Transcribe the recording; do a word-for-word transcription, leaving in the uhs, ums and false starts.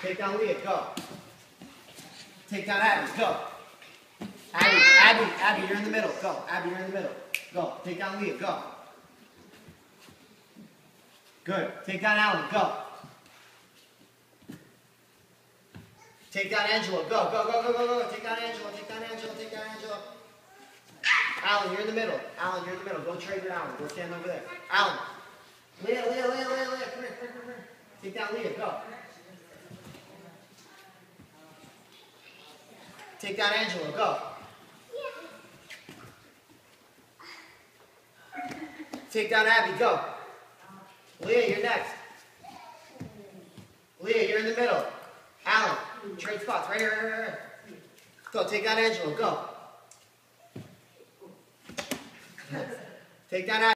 Take down Leah, go. Take down Abby, go. Abby, Abby, Abby, you're in the middle. Go. Abby, you're in the middle. Go. Take down Leah, go. Good. Take down Alan, go. Take down Angela, go, go, go, go, go, go. Take down Angela, take down Angela, take down Angela. Alan, you're in the middle. Alan, you're in the middle. Go trade with Alan. Go stand over there. Alan. Leah, Leah, Leah, Leah, Leah. Come here, come here, come here. Take down Leah, go. Take down Angela, go. Take down Abby, go. Leah, you're next. Leah, you're in the middle. Alan, trade spots. Right here, right here, right here. Go, take down Angela, go. Take down Abby.